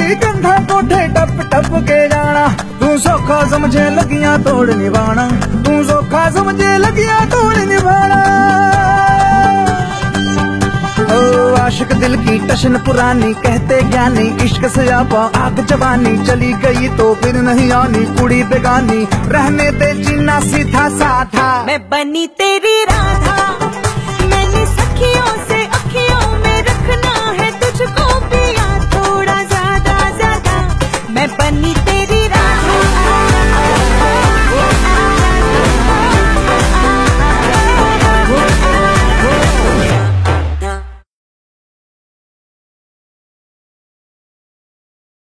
तेरी कंधा कोठे टप टप के जाना, तू सौखा समझे लगिया तोड़ निभाना, तू सौखा समझे लगिया तोड़ निभाना। ओ आशिक दिल की टशन पुरानी, कहते ज्ञानी इश्क से आपा आग जवानी, चली गई तो फिर नहीं आनी, कुड़ी बेगानी रहने दे जीना सीधा साधा, मैं बनी तेरी राधा।